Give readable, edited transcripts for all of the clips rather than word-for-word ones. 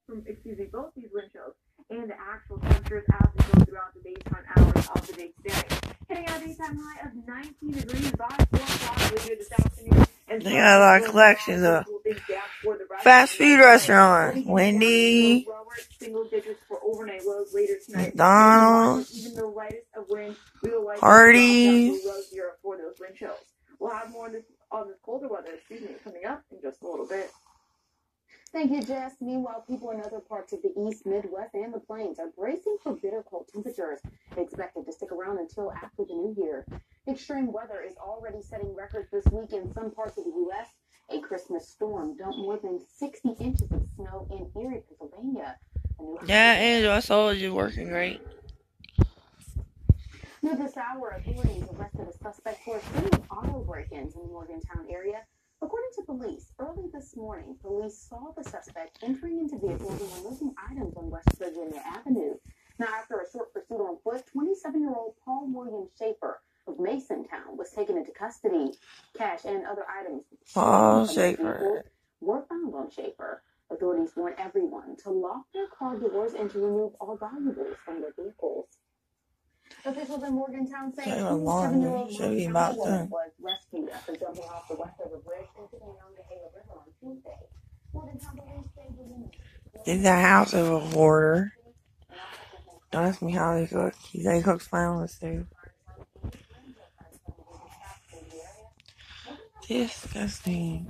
both these wind chills and the actual temperatures as we go throughout the daytime hours of the day today. Hitting our daytime high of 19 degrees by 4 o'clock later this afternoon. And they got a lot of collections of fast food restaurants. Wendy, McDonald's, Hardee's. We'll have more on this colder weather, coming up in just a little bit. Thank you, Jess. Meanwhile, people in other parts of the East, Midwest, and the Plains are bracing for bitter cold temperatures expected to stick around until after the new year. Extreme weather is already setting records this week in some parts of the U.S. A Christmas storm dumped more than 60 inches of snow in Erie, Pennsylvania. Yeah, Angel, I saw you working great. Near this hour, authorities arrested a suspect for a string of auto break-ins in the Morgantown area. According to police, early this morning, police saw the suspect entering into vehicles and removing items on West Virginia Avenue. Now, after a short pursuit on foot, 27-year-old Paul William Schaefer of Masontown was taken into custody. Cash and other items were found on Schaefer. Authorities warn everyone to lock their car doors and to remove all valuables from their vehicles. Officials in Morgantown say a 27-year-old woman was rescued after jumping off the Westover Bridge into the Monongahela River on Tuesday. Morgantown police say the woman is the house of a hoarder. Don't ask me how they cook. They cook fine on the stove. Disgusting.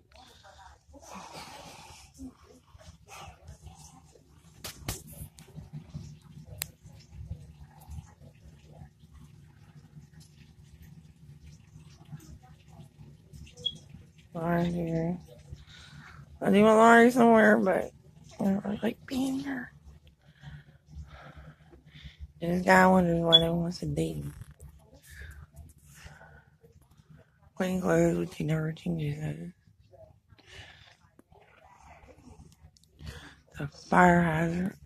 Laundry here. I do my laundry somewhere, but I don't really like being here. And this guy wonders why no one wants to date him. Clean clothes, which he never changes those. The fire hazard.